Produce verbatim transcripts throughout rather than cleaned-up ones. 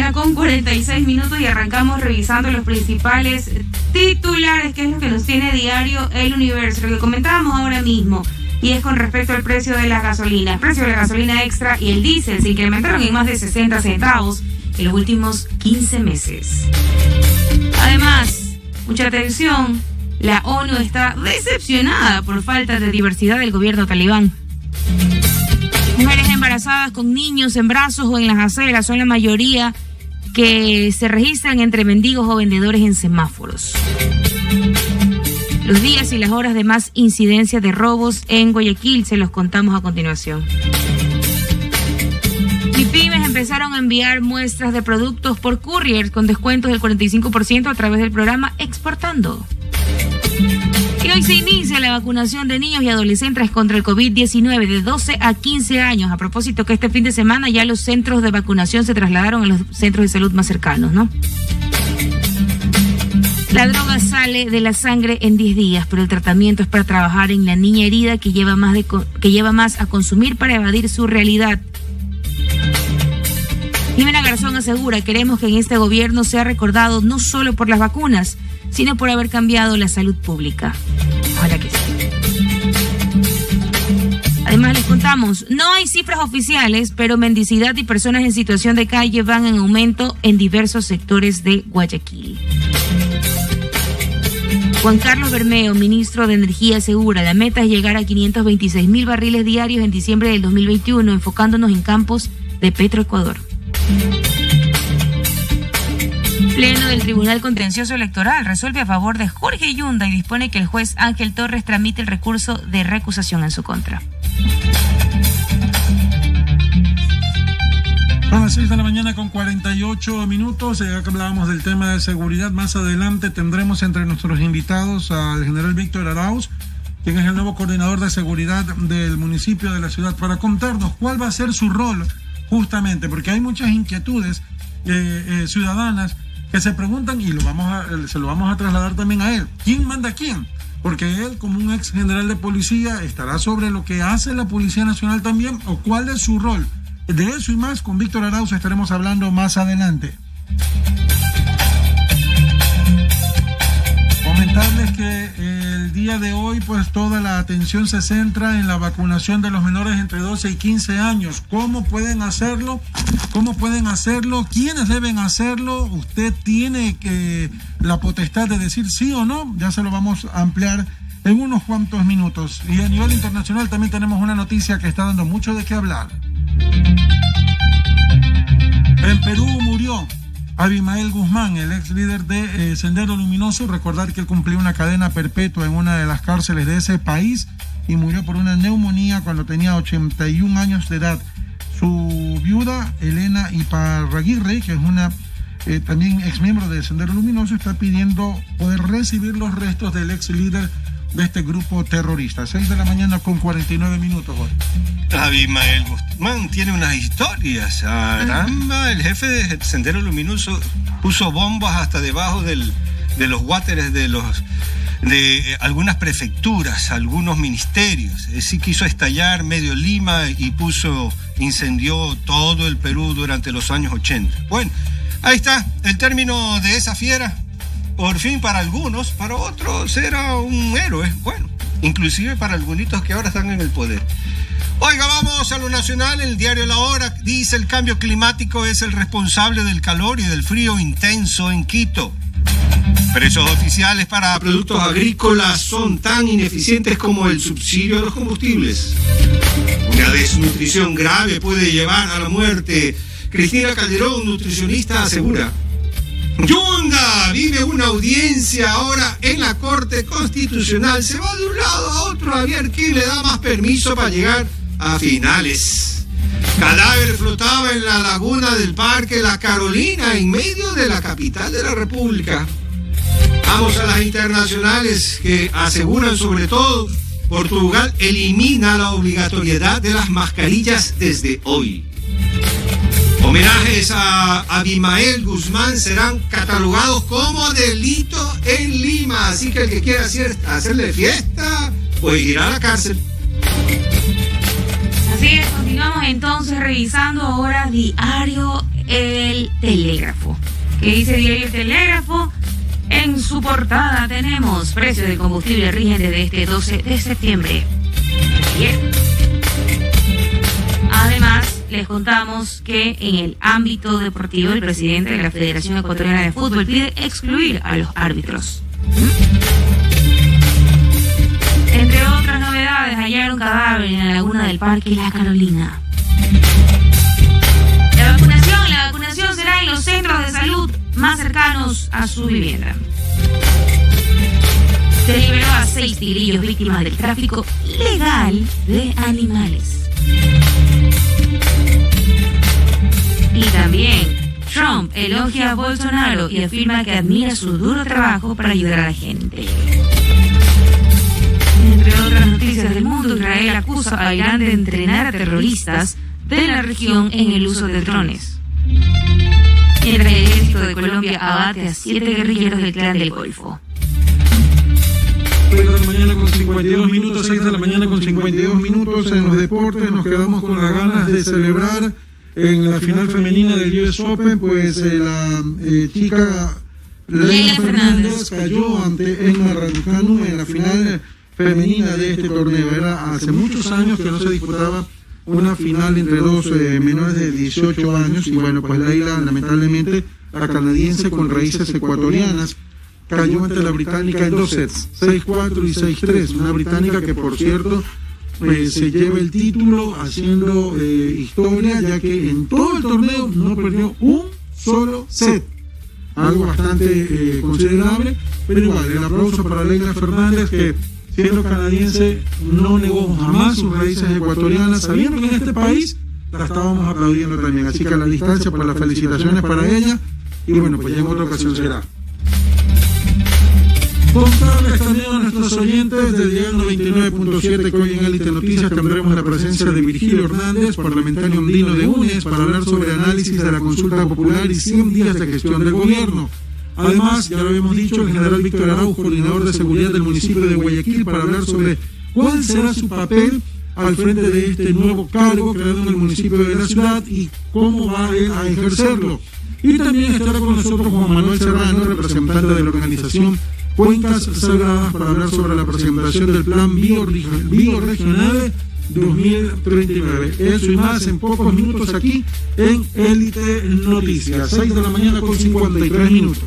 mañana con cuarenta y seis minutos y arrancamos revisando los principales titulares, que es lo que nos tiene diario El Universo, lo que comentábamos ahora mismo, y es con respecto al precio de las gasolinas. El precio de la gasolina extra y el diésel se incrementaron en más de sesenta centavos en los últimos quince meses. Además, mucha atención, la ONU está decepcionada por falta de diversidad del gobierno talibán. Mujeres embarazadas con niños en brazos o en las aceras son la mayoría que se registran entre mendigos o vendedores en semáforos. Los días y las horas de más incidencia de robos en Guayaquil se los contamos a continuación. MIPYMES empezaron a enviar muestras de productos por courier con descuentos del cuarenta y cinco por ciento a través del programa Exportando. Y hoy se inicia la vacunación de niños y adolescentes contra el COVID diecinueve de doce a quince años. A propósito que este fin de semana ya los centros de vacunación se trasladaron a los centros de salud más cercanos, ¿no? La droga sale de la sangre en diez días, pero el tratamiento es para trabajar en la niña herida que lleva más, de, que lleva más a consumir para evadir su realidad. Jimena Garzón asegura: queremos que en este gobierno sea recordado no solo por las vacunas, sino por haber cambiado la salud pública. Ojalá que sí. Además les contamos, no hay cifras oficiales, pero mendicidad y personas en situación de calle van en aumento en diversos sectores de Guayaquil. Juan Carlos Bermeo, ministro de Energía, asegura: la meta es llegar a quinientos veintiséis mil barriles diarios en diciembre del dos mil veintiuno, enfocándonos en campos de Petroecuador. Pleno del Tribunal Contencioso Electoral resuelve a favor de Jorge Yunda y dispone que el juez Ángel Torres tramite el recurso de recusación en su contra. Son las seis de la mañana con cuarenta y ocho minutos, ya que hablábamos del tema de seguridad. Más adelante tendremos entre nuestros invitados al general Víctor Arauz, quien es el nuevo coordinador de seguridad del municipio de la ciudad, para contarnos cuál va a ser su rol, justamente, porque hay muchas inquietudes eh, eh, ciudadanas que se preguntan, y lo vamos a, se lo vamos a trasladar también a él. ¿Quién manda a quién? Porque él, como un ex general de policía, estará sobre lo que hace la Policía Nacional también, o cuál es su rol. De eso y más con Víctor Arauz estaremos hablando más adelante. Comentarles que el día de hoy, pues toda la atención se centra en la vacunación de los menores entre doce y quince años. ¿Cómo pueden hacerlo? ¿Cómo pueden hacerlo? ¿Quiénes deben hacerlo? Usted tiene que la potestad de decir sí o no. Ya se lo vamos a ampliar en unos cuantos minutos. Y a nivel internacional también tenemos una noticia que está dando mucho de qué hablar. En Perú murió Abimael Guzmán, el ex líder de eh, Sendero Luminoso. Recordar que él cumplió una cadena perpetua en una de las cárceles de ese país y murió por una neumonía cuando tenía ochenta y un años de edad. Su viuda, Elena Iparraguirre, que es una eh, también ex miembro de Sendero Luminoso, está pidiendo poder recibir los restos del ex líder de este grupo terrorista. seis de la mañana con cuarenta y nueve minutos hoy. Abimael Guzmán tiene unas historias. Caramba, el jefe de Sendero Luminoso puso bombas hasta debajo del, de los wateres de los de eh, algunas prefecturas, algunos ministerios. Es decir, quiso estallar medio Lima y puso, incendió todo el Perú durante los años ochenta. Bueno, ahí está el término de esa fiera. Por fin, para algunos, para otros era un héroe, bueno, inclusive para algunos que ahora están en el poder. Oiga, vamos a lo nacional. El diario La Hora dice: el cambio climático es el responsable del calor y del frío intenso en Quito. Precios oficiales para productos agrícolas son tan ineficientes como el subsidio a los combustibles. Una desnutrición grave puede llevar a la muerte. Cristina Calderón, nutricionista, asegura: Yunda vive una audiencia ahora en la Corte Constitucional. Se va de un lado a otro a ver quién le da más permiso para llegar a finales. Cadáver flotaba en la laguna del Parque La Carolina, en medio de la capital de la República. Vamos a las internacionales, que aseguran sobre todo: Portugal elimina la obligatoriedad de las mascarillas desde hoy. Homenajes a Abimael Guzmán serán catalogados como delito en Lima, así que el que quiera hacer, hacerle fiesta, pues irá a la cárcel. Así es, continuamos entonces revisando ahora Diario El Telégrafo. ¿Qué dice Diario El Telégrafo? En su portada tenemos precio del combustible rige desde este doce de septiembre. Bien. Además, les contamos que en el ámbito deportivo el presidente de la Federación Ecuatoriana de Fútbol pide excluir a los árbitros. Entre otras novedades, hallaron cadáver en la laguna del Parque La Carolina. La vacunación, la vacunación será en los centros de salud más cercanos a su vivienda. Se liberó a seis tigrillos víctimas del tráfico ilegal de animales. Y también, Trump elogia a Bolsonaro y afirma que admira su duro trabajo para ayudar a la gente. Entre otras noticias del mundo, Israel acusa a Irán de entrenar a terroristas de la región en el uso de drones. Mientras el ejército de Colombia abate a siete guerrilleros del Clan del Golfo. seis de la mañana con cincuenta y dos minutos, seis de la mañana con cincuenta y dos minutos en los deportes. Nos quedamos con las ganas de celebrar en la final femenina del U S Open, pues eh, la eh, chica Leylah Fernández cayó ante Emma Raducanu en la final femenina de este torneo. Era hace muchos años que no se disputaba una final entre dos eh, menores de dieciocho años, y bueno, pues Leylah, lamentablemente, la canadiense con raíces ecuatorianas, cayó ante la británica en dos sets, seis cuatro y seis tres, una británica que, por cierto, eh, se lleva el título haciendo eh, historia, ya que en todo el torneo no perdió un solo set, algo bastante eh, considerable, pero igual, el aplauso para Leylah Fernández, que siendo canadiense no negó jamás sus raíces ecuatorianas, sabiendo que en este país la estábamos aplaudiendo también, así que a la distancia, pues las felicitaciones para ella, y bueno, pues ya en otra ocasión será. Contarles también a nuestros oyentes de Diario noventa y nueve punto siete que hoy en Élite Noticias tendremos la presencia de Virgilio Hernández, parlamentario andino de U N E S, para hablar sobre análisis de la consulta popular y cien días de gestión del gobierno. Además, ya lo habíamos dicho, el general Víctor Arauz, coordinador de seguridad del municipio de Guayaquil, para hablar sobre cuál será su papel al frente de este nuevo cargo creado en el municipio de la ciudad y cómo va él a ejercerlo. Y también estará con nosotros Juan Manuel Serrano, representante de la organización Cuencas Sagradas, para hablar sobre la presentación del Plan Bioregional dos mil treinta y nueve. Eso y más en pocos minutos aquí en Élite Noticias. seis de la mañana con cincuenta y tres minutos.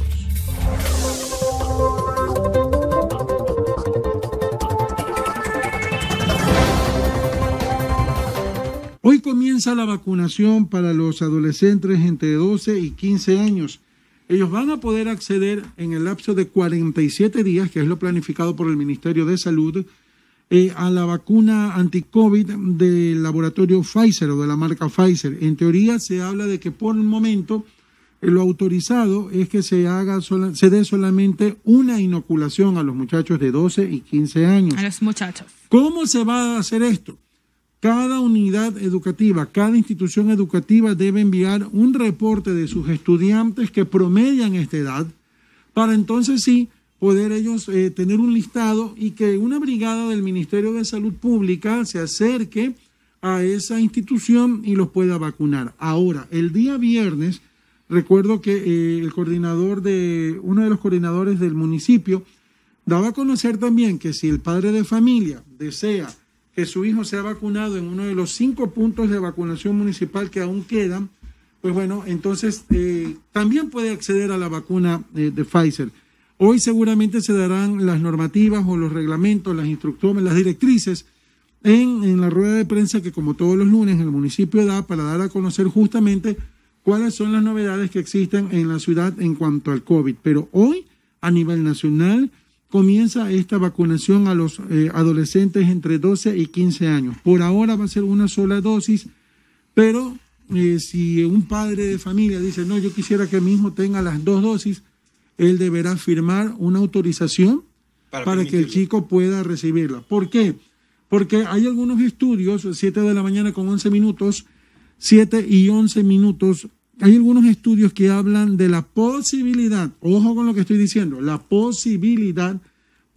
Hoy comienza la vacunación para los adolescentes entre doce y quince años. Ellos van a poder acceder en el lapso de cuarenta y siete días, que es lo planificado por el Ministerio de Salud, eh, a la vacuna anti-COVID del laboratorio Pfizer o de la marca Pfizer. En teoría se habla de que por el momento eh, lo autorizado es que se haga sola, se dé solamente una inoculación a los muchachos de doce y quince años. A los muchachos. ¿Cómo se va a hacer esto? Cada unidad educativa, cada institución educativa debe enviar un reporte de sus estudiantes que promedian esta edad, para entonces sí poder ellos eh, tener un listado y que una brigada del Ministerio de Salud Pública se acerque a esa institución y los pueda vacunar. Ahora, el día viernes, recuerdo que eh, el coordinador de, uno de los coordinadores del municipio daba a conocer también que si el padre de familia desea que su hijo sea vacunado en uno de los cinco puntos de vacunación municipal que aún quedan, pues bueno, entonces eh, también puede acceder a la vacuna eh, de Pfizer. Hoy seguramente se darán las normativas o los reglamentos, las instrucciones, las directrices en, en la rueda de prensa que, como todos los lunes, el municipio da para dar a conocer justamente cuáles son las novedades que existen en la ciudad en cuanto al COVID. Pero hoy, a nivel nacional, comienza esta vacunación a los eh, adolescentes entre doce y quince años. Por ahora va a ser una sola dosis, pero eh, si un padre de familia dice, no, yo quisiera que mi hijo tenga las dos dosis, él deberá firmar una autorización para, para que el chico pueda recibirla. ¿Por qué? Porque hay algunos estudios, siete de la mañana con once minutos, siete y once minutos, hay algunos estudios que hablan de la posibilidad, ojo con lo que estoy diciendo, la posibilidad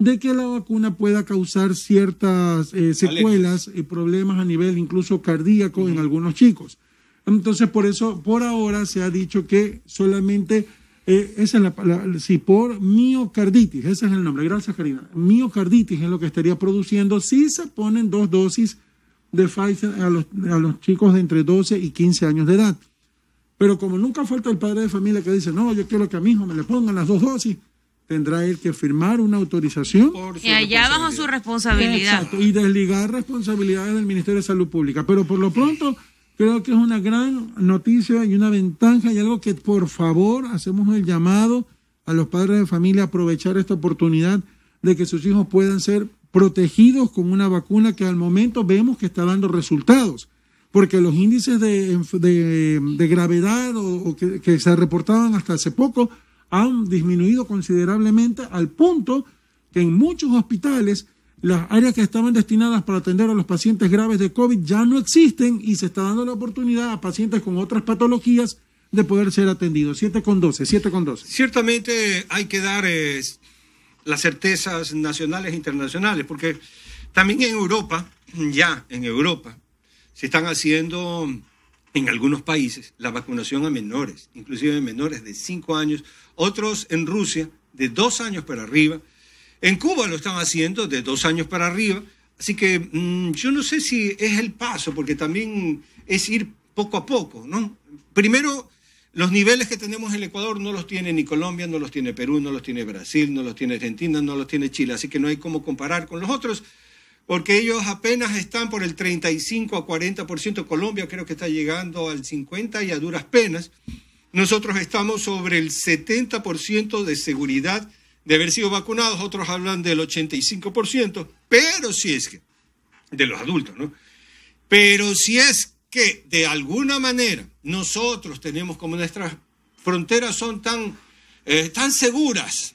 de que la vacuna pueda causar ciertas eh, secuelas y problemas a nivel incluso cardíaco uh-huh. en algunos chicos. Entonces, por eso, por ahora se ha dicho que solamente, eh, esa es la, la, si por miocarditis, ese es el nombre, gracias Karina, miocarditis es lo que estaría produciendo si se ponen dos dosis de Pfizer a los, a los chicos de entre doce y quince años de edad. Pero como nunca falta el padre de familia que dice, no, yo quiero que a mi hijo me le pongan las dos dosis, tendrá él que firmar una autorización. Y allá bajo su responsabilidad. Exacto, y desligar responsabilidades del Ministerio de Salud Pública. Pero por lo pronto, creo que es una gran noticia y una ventaja y algo que, por favor, hacemos el llamado a los padres de familia a aprovechar esta oportunidad de que sus hijos puedan ser protegidos con una vacuna que al momento vemos que está dando resultados. Porque los índices de, de, de gravedad o, o que, que se reportaban hasta hace poco han disminuido considerablemente al punto que en muchos hospitales las áreas que estaban destinadas para atender a los pacientes graves de COVID ya no existen y se está dando la oportunidad a pacientes con otras patologías de poder ser atendidos. siete con doce, siete con doce. Ciertamente hay que dar eh, las certezas nacionales e internacionales, porque también en Europa, ya en Europa, se están haciendo en algunos países la vacunación a menores, inclusive menores de cinco años, otros en Rusia de dos años para arriba, en Cuba lo están haciendo de dos años para arriba, así que mmm, yo no sé si es el paso, porque también es ir poco a poco, ¿no? Primero, los niveles que tenemos en el Ecuador no los tiene ni Colombia, no los tiene Perú, no los tiene Brasil, no los tiene Argentina, no los tiene Chile, así que no hay cómo comparar con los otros, porque ellos apenas están por el treinta y cinco a cuarenta por ciento, Colombia creo que está llegando al cincuenta por ciento y a duras penas. Nosotros estamos sobre el setenta por ciento de seguridad de haber sido vacunados, otros hablan del ochenta y cinco por ciento, pero si es que, de los adultos, ¿no? Pero si es que de alguna manera nosotros tenemos como nuestras fronteras son tan, eh, tan seguras,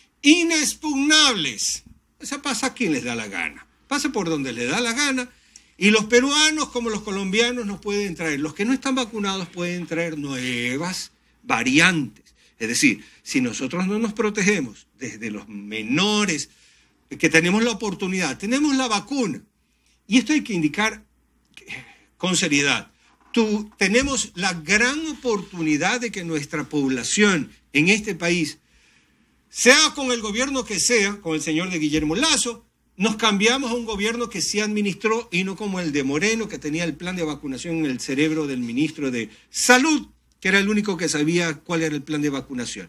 inexpugnables, eso pasa a quien les da la gana. Pasa por donde le da la gana y los peruanos como los colombianos nos pueden traer. Los que no están vacunados pueden traer nuevas variantes. Es decir, si nosotros no nos protegemos desde los menores, que tenemos la oportunidad, tenemos la vacuna, y esto hay que indicar con seriedad, tú, tenemos la gran oportunidad de que nuestra población en este país, sea con el gobierno que sea, con el señor de Guillermo Lasso, nos cambiamos a un gobierno que sí administró y no como el de Moreno, que tenía el plan de vacunación en el cerebro del ministro de Salud, que era el único que sabía cuál era el plan de vacunación.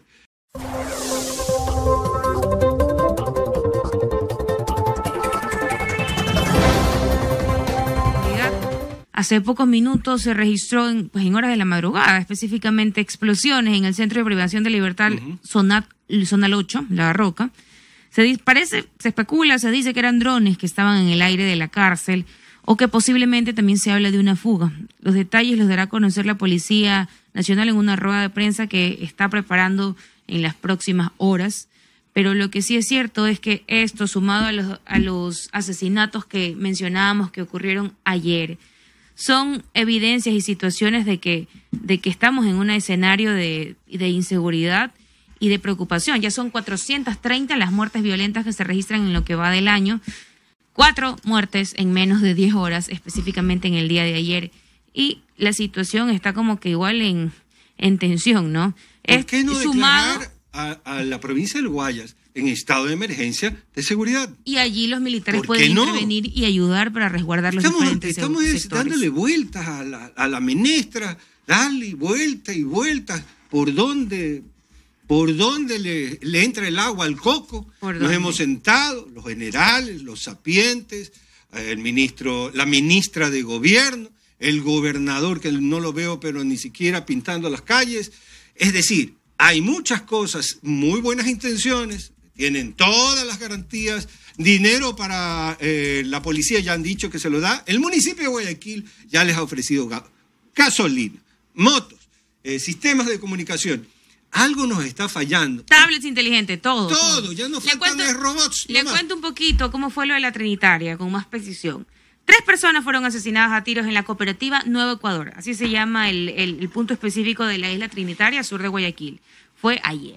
Hace pocos minutos se registró en, pues en horas de la madrugada, específicamente explosiones en el Centro de Privación de Libertad uh-huh. Zonal, Zonal ocho, La Roca. Se dice, parece, se especula, se dice que eran drones que estaban en el aire de la cárcel o que posiblemente también se habla de una fuga. Los detalles los dará a conocer la Policía Nacional en una rueda de prensa que está preparando en las próximas horas. Pero lo que sí es cierto es que esto, sumado a los, a los asesinatos que mencionábamos que ocurrieron ayer, son evidencias y situaciones de que, de que estamos en un escenario de, de inseguridad y de preocupación. Ya son cuatrocientas treinta las muertes violentas que se registran en lo que va del año. Cuatro muertes en menos de diez horas, específicamente en el día de ayer. Y la situación está como que igual en, en tensión, ¿no? ¿Por qué no sumado declarar a, a la provincia del Guayas en estado de emergencia de seguridad? Y allí los militares pueden no? intervenir y ayudar para resguardar los estamos, diferentes estamos sectores. Estamos dándole vueltas a la, a la menestra, darle vueltas y vueltas por donde... ¿Por dónde le, le entra el agua al coco? Nos hemos sentado, los generales, los sapientes, el ministro, la ministra de Gobierno, el gobernador, que no lo veo, pero ni siquiera pintando las calles. Es decir, hay muchas cosas, muy buenas intenciones, tienen todas las garantías, dinero para eh, la policía, ya han dicho que se lo da. El municipio de Guayaquil ya les ha ofrecido ga- gasolina, motos, eh, sistemas de comunicación. Algo nos está fallando. Tablets inteligentes, todo. Todo, todo. Ya nos faltan cuento, los robots. Le cuento un poquito cómo fue lo de la Trinitaria, con más precisión. Tres personas fueron asesinadas a tiros en la cooperativa Nuevo Ecuador. Así se llama el, el, el punto específico de la isla Trinitaria, sur de Guayaquil. Fue ayer.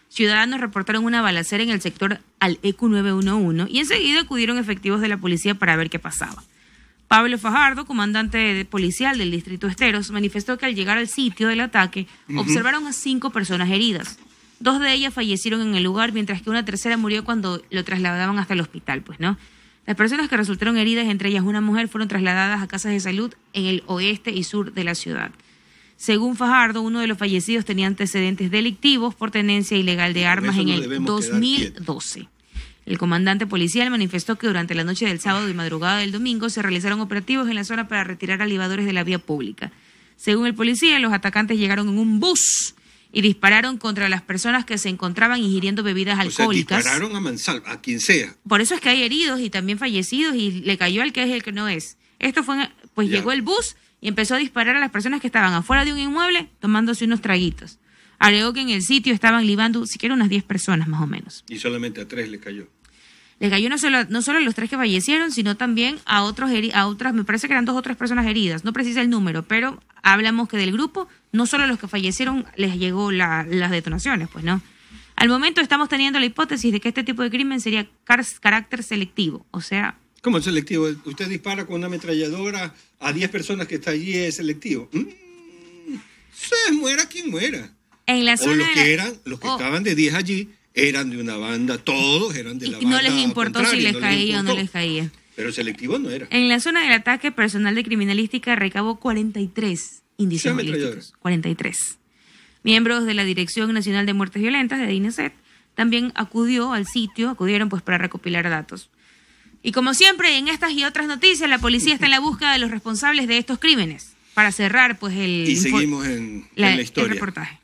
ciudadanos reportaron una balacera en el sector al E Q nueve once y enseguida acudieron efectivos de la policía para ver qué pasaba. Pablo Fajardo, comandante policial del distrito Esteros, manifestó que al llegar al sitio del ataque uh-huh. observaron a cinco personas heridas. Dos de ellas fallecieron en el lugar, mientras que una tercera murió cuando lo trasladaban hasta el hospital, pues, ¿no? Las personas que resultaron heridas, entre ellas una mujer, fueron trasladadas a casas de salud en el oeste y sur de la ciudad. Según Fajardo, uno de los fallecidos tenía antecedentes delictivos por tenencia ilegal de armas en el dos mil doce. El comandante policial manifestó que durante la noche del sábado y madrugada del domingo se realizaron operativos en la zona para retirar alibadores de la vía pública. Según el policía, los atacantes llegaron en un bus y dispararon contra las personas que se encontraban ingiriendo bebidas alcohólicas. O sea, dispararon a mansalva, a quien sea. Por eso es que hay heridos y también fallecidos y le cayó al que es el que no es. Esto fue, pues ya. Llegó el bus y empezó a disparar a las personas que estaban afuera de un inmueble tomándose unos traguitos. Agregó que en el sitio estaban libando siquiera unas diez personas más o menos. Y solamente a tres le cayó. Le cayó no solo, no solo a los tres que fallecieron, sino también a otros a otras, me parece que eran dos o tres personas heridas. No precisa el número, pero hablamos que del grupo, no solo a los que fallecieron les llegó la, las detonaciones, pues, ¿no? Al momento estamos teniendo la hipótesis de que este tipo de crimen sería car- carácter selectivo, o sea... ¿Cómo es selectivo? Usted dispara con una ametralladora a diez personas que está allí, ¿es selectivo? Mm, se muera quien muera. En la zona o los de que la... eran, los que oh. estaban de diez allí... eran de una banda, todos eran de la y banda. No les importó si les no caía les o no les caía. Pero selectivo no era. En la zona del ataque, personal de criminalística recabó cuarenta y tres indicios balísticos. cuarenta y tres. Miembros de la Dirección Nacional de Muertes Violentas, de DINASET, también acudió al sitio, acudieron pues para recopilar datos. Y como siempre, en estas y otras noticias, la policía está en la búsqueda de los responsables de estos crímenes. Para cerrar, pues, el... Y seguimos en la, en la historia. El reportaje.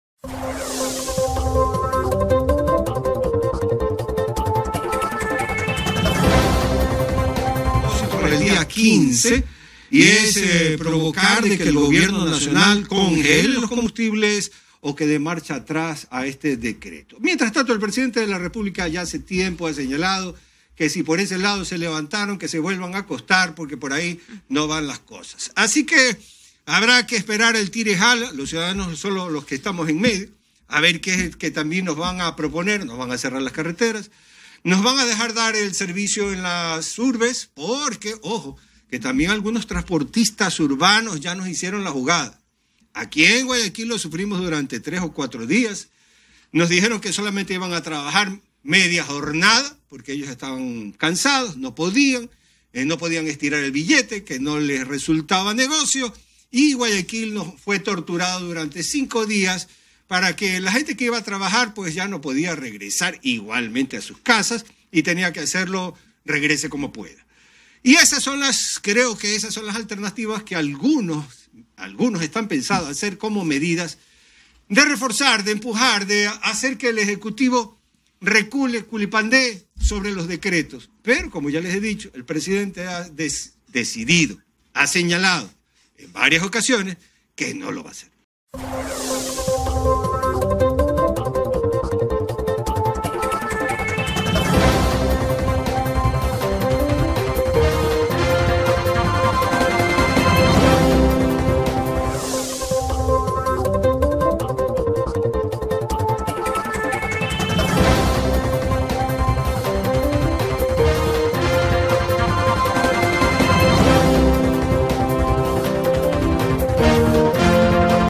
El día quince, y es eh, provocar de que el gobierno nacional congele los combustibles o que dé marcha atrás a este decreto. Mientras tanto, el presidente de la República ya hace tiempo ha señalado que si por ese lado se levantaron, que se vuelvan a acostar, porque por ahí no van las cosas. Así que habrá que esperar el tire y jala, los ciudadanos solo los que estamos en medio, a ver qué es que también nos van a proponer, nos van a cerrar las carreteras, nos van a dejar dar el servicio en las urbes, porque, ojo, que también algunos transportistas urbanos ya nos hicieron la jugada. Aquí en Guayaquil lo sufrimos durante tres o cuatro días. Nos dijeron que solamente iban a trabajar media jornada, porque ellos estaban cansados, no podían, eh, no podían estirar el billete, que no les resultaba negocio, y Guayaquil nos fue torturado durante cinco días para que la gente que iba a trabajar pues ya no podía regresar igualmente a sus casas y tenía que hacerlo, regrese como pueda. Y esas son las, creo que esas son las alternativas que algunos, algunos están pensados hacer como medidas de reforzar, de empujar, de hacer que el Ejecutivo recule, culipandee sobre los decretos. Pero, como ya les he dicho, el presidente ha des- decidido, ha señalado en varias ocasiones que no lo va a hacer.